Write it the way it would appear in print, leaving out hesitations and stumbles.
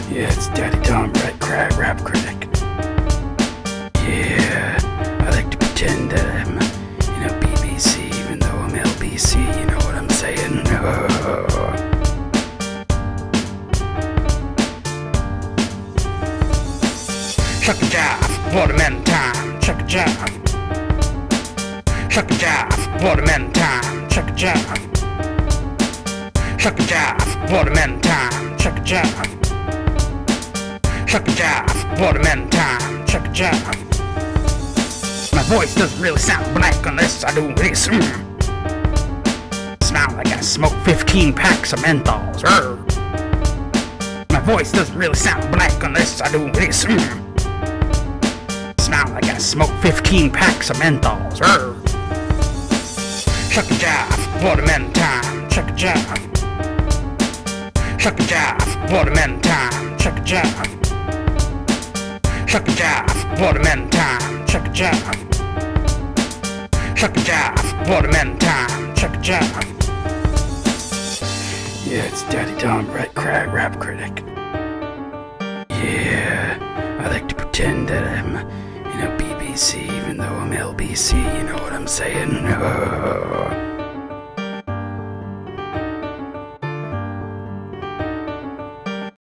Yeah, it's Daddy Tom, Red Crab, rap critic. Yeah, I like to pretend that I'm, BBC, even though I'm LBC, you know what I'm saying? Shuck a jive, watermelon time, shuck a jive. Shuck a jive, watermelon time, shuck a jive. Shuck a jive, watermelon time, shuck a jive. Shuck a jive, watermelon time, shuck a jive. My voice doesn't really sound black unless I do this. Smell like I smoke 15 packs of menthols. My voice doesn't really sound black unless I do this. Smell like I smoke 15 packs of menthols. Shuck a jive, watermelon time, shuck a jive. Shuck a jive, watermelon time, shuck a jive. Shuck a jive, watermelon time, shuck a jive. Shuck a jive, watermelon time, shuck a jive. Yeah, it's Daddy Tom, Red Crab, rap critic. Yeah, I like to pretend that I'm, BBC, even though I'm LBC, you know what I'm saying?